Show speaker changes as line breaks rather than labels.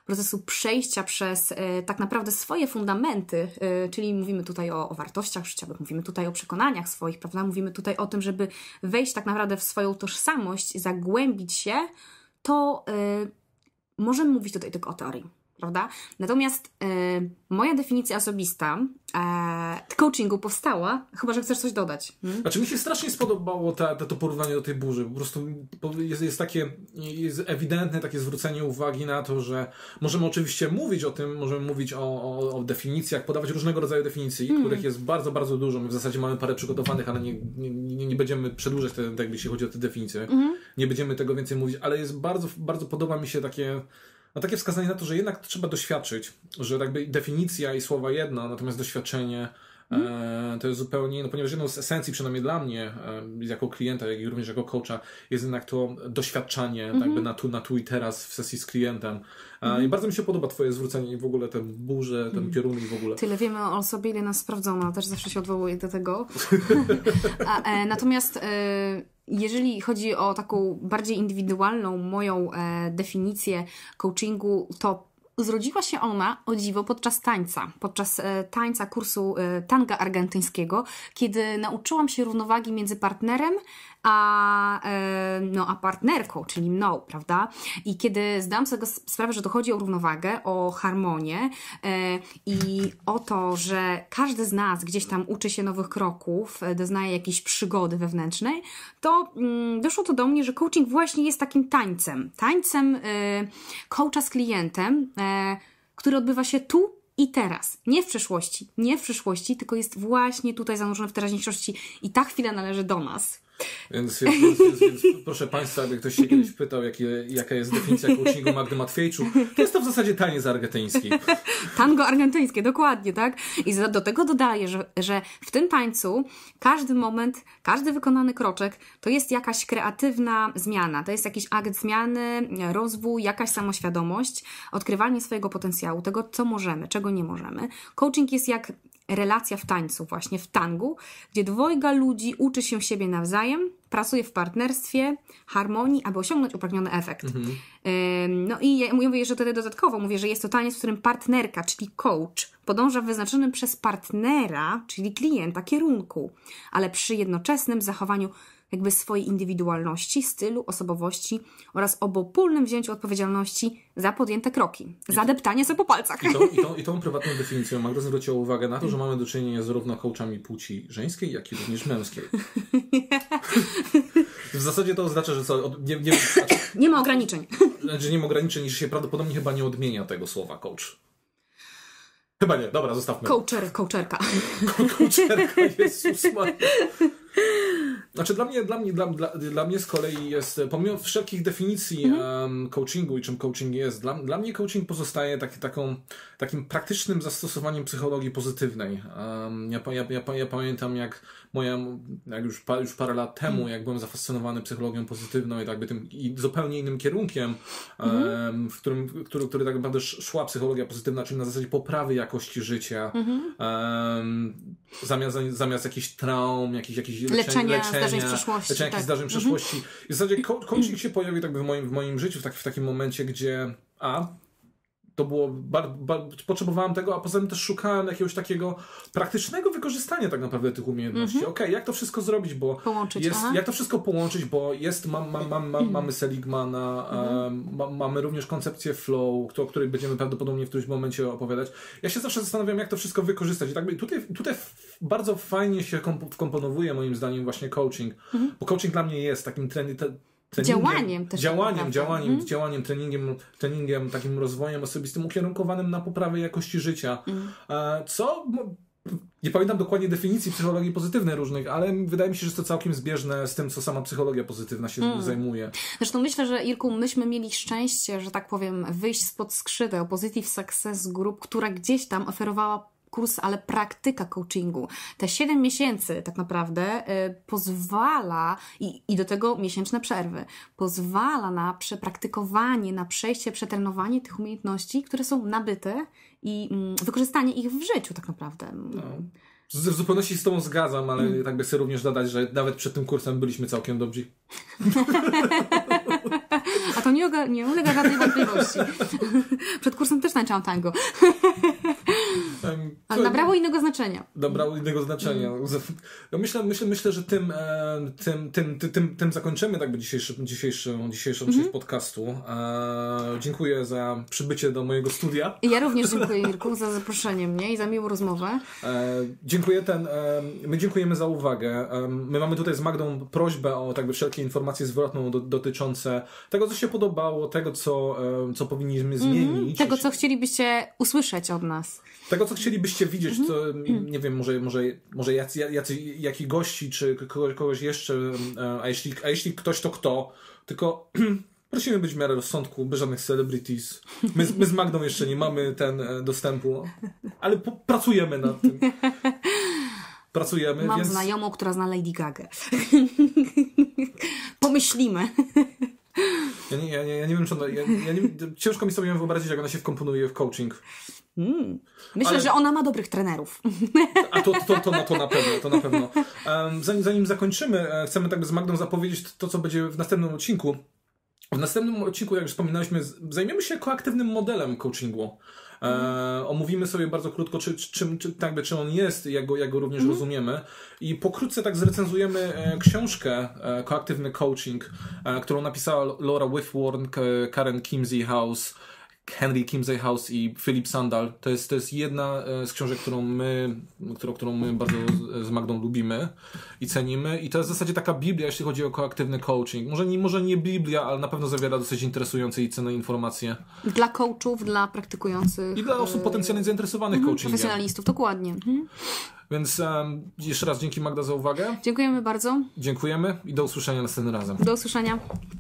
procesu przejścia przez tak naprawdę swoje fundamenty, czyli mówimy tutaj o wartościach życiowych, mówimy tutaj o przekonaniach swoich, prawda? Mówimy tutaj o tym, żeby wejść tak naprawdę w swoją tożsamość, zagłębić się, to możemy mówić tutaj tylko o teorii, prawda? Natomiast moja definicja osobista coachingu powstała, chyba że chcesz coś dodać.
Znaczy mi się strasznie spodobało to porównanie do tej burzy. Po prostu jest ewidentne takie zwrócenie uwagi na to, że możemy oczywiście mówić o tym, możemy mówić o definicjach, podawać różnego rodzaju definicji, których jest bardzo, bardzo dużo. My w zasadzie mamy parę przygotowanych, ale nie będziemy przedłużać tego, jeśli chodzi o te definicje. Nie będziemy tego więcej mówić, ale jest bardzo, bardzo podoba mi się takie wskazanie na to, że jednak trzeba doświadczyć, że jakby definicja i słowa jedno, natomiast doświadczenie to jest zupełnie, no ponieważ jedną z esencji, przynajmniej dla mnie, jako klienta, jak i również jako coacha, jest jednak to doświadczanie jakby na tu i teraz w sesji z klientem. I bardzo mi się podoba twoje zwrócenie i w ogóle te burze, ten kierunek w ogóle.
Tyle wiemy o sobie, ile nas sprawdzono. Też zawsze się odwołuję do tego. Natomiast jeżeli chodzi o taką bardziej indywidualną moją definicję coachingu, to zrodziła się ona, o dziwo, podczas tańca kursu tanga argentyńskiego, kiedy nauczyłam się równowagi między partnerem a partnerką, czyli mną, prawda? I kiedy zdałam sobie sprawę, że to chodzi o równowagę, o harmonię i o to, że każdy z nas gdzieś tam uczy się nowych kroków, doznaje jakiejś przygody wewnętrznej, to doszło to do mnie, że coaching właśnie jest takim tańcem coacha z klientem, który odbywa się tu i teraz. Nie w przyszłości, tylko jest właśnie tutaj zanurzony w teraźniejszości i ta chwila należy do nas.
Więc proszę Państwa, jakby ktoś się kiedyś pytał, jaka jest definicja coachingu Magdy Matwiejczuk, to jest to w zasadzie taniec argentyński.
Tango argentyńskie, dokładnie, tak? I do tego dodaję, że w tym tańcu każdy moment, każdy wykonany kroczek to jest jakaś kreatywna zmiana, to jest jakiś akt zmiany, rozwój, jakaś samoświadomość, odkrywanie swojego potencjału, tego, co możemy, czego nie możemy. Coaching jest jak relacja w tańcu, właśnie w tangu, gdzie dwojga ludzi uczy się siebie nawzajem, pracuje w partnerstwie, harmonii, aby osiągnąć upragniony efekt. No i ja mówię jeszcze tutaj dodatkowo, mówię, że jest to taniec, w którym partnerka, czyli coach, podąża w wyznaczonym przez partnera, czyli klienta, kierunku, ale przy jednoczesnym zachowaniu jakby swojej indywidualności, stylu, osobowości oraz obopólnym wzięciu odpowiedzialności za podjęte kroki. Za deptanie sobie po palcach.
I tą prywatną definicją Magda zwróciła uwagę na to, że mamy do czynienia zarówno coachami płci żeńskiej, jak i również męskiej. W zasadzie to oznacza, że
nie ma ograniczeń.
Znaczy nie ma ograniczeń, niż się prawdopodobnie chyba nie odmienia tego słowa coach. Chyba nie, dobra, zostawmy.
Coacherka.
Coacherka, Jezus Maria. Znaczy dla mnie z kolei jest, pomimo wszelkich definicji coachingu i czym coaching jest, dla mnie coaching pozostaje takim praktycznym zastosowaniem psychologii pozytywnej. Ja pamiętam jak już parę lat temu, jak byłem zafascynowany psychologią pozytywną i jakby tym i zupełnie innym kierunkiem, który tak naprawdę szła psychologia pozytywna, czyli na zasadzie poprawy jakości życia, zamiast jakichś traum, jakichś leczenia
zdarzeń z przeszłości.
Zdarzeń przeszłości. I w zasadzie coaching się pojawił tak w moim życiu w takim momencie, gdzie to było, potrzebowałem tego, a poza tym też szukałem jakiegoś takiego praktycznego wykorzystania tak naprawdę tych umiejętności. Jak to wszystko zrobić, bo jak to wszystko połączyć, bo mamy Seligmana, mamy również koncepcję flow, o której będziemy prawdopodobnie w którymś momencie opowiadać. Ja się zawsze zastanawiam, jak to wszystko wykorzystać. I tak tutaj bardzo fajnie się wkomponowuje moim zdaniem właśnie coaching, bo coaching dla mnie jest takim działaniem, treningiem, takim rozwojem osobistym ukierunkowanym na poprawę jakości życia. Nie pamiętam dokładnie definicji psychologii pozytywnej różnych, ale wydaje mi się, że jest to całkiem zbieżne z tym, co sama psychologia pozytywna się zajmuje.
Zresztą myślę, że Irku, myśmy mieli szczęście, że tak powiem, wyjść spod skrzydeł Positive Success Group, która gdzieś tam oferowała kurs, ale praktyka coachingu. Te 7 miesięcy tak naprawdę pozwala i do tego miesięczne przerwy, pozwala na przepraktykowanie, na przejście, przetrenowanie tych umiejętności, które są nabyte i wykorzystanie ich w życiu tak naprawdę.
W zupełności się z tobą zgadzam, ale tak by sobie również dodać, że nawet przed tym kursem byliśmy całkiem dobrzy.
A to nie nie ulega żadnej wątpliwości. Przed kursem też tańczyłam tango. Ale nabrało innego znaczenia.
Nabrało innego znaczenia. Myślę, że tym zakończymy jakby dzisiejszą część podcastu. Dziękuję za przybycie do mojego studia.
Ja również dziękuję, Mirku, za zaproszenie mnie i za miłą rozmowę.
My dziękujemy za uwagę. My mamy tutaj z Magdą prośbę o jakby wszelkie informacje zwrotne dotyczące tego, co się podobało, tego, co powinniśmy zmienić.
Tego, co chcielibyście usłyszeć od nas.
Tego, co chcielibyście widzieć, to nie wiem, może jakiś gości, czy kogoś jeszcze, a jeśli ktoś, to kto, tylko prosimy być w miarę rozsądku, bez żadnych celebrities. My z Magdą jeszcze nie mamy dostępu, ale pracujemy nad tym.
Mam znajomą, która zna Lady Gaga. Pomyślimy.
Ja nie wiem, czy ona... ciężko mi sobie wyobrazić, jak ona się wkomponuje w coaching.
Myślę, że ona ma dobrych trenerów.
A to na pewno. Zanim zakończymy, chcemy tak z Magdą zapowiedzieć to, co będzie w następnym odcinku. W następnym odcinku, jak już wspominaliśmy, zajmiemy się koaktywnym modelem coachingu. Omówimy sobie bardzo krótko, czy on jest, jak go również rozumiemy. I pokrótce tak zrecenzujemy książkę Koaktywny Coaching, którą napisała Laura Whitworth, Karen Kimsey-House, Henry Kimsey-House i Philip Sandal. To jest jedna z książek, którą my bardzo z Magdą lubimy i cenimy. I to jest w zasadzie taka Biblia, jeśli chodzi o koaktywny coaching. Może nie Biblia, ale na pewno zawiera dosyć interesujące i cenne informacje. Dla coachów, dla praktykujących. I dla osób potencjalnie zainteresowanych coachingiem. Profesjonalistów, dokładnie. Więc jeszcze raz dzięki, Magda, za uwagę. Dziękujemy bardzo. Dziękujemy i do usłyszenia następnym razem. Do usłyszenia.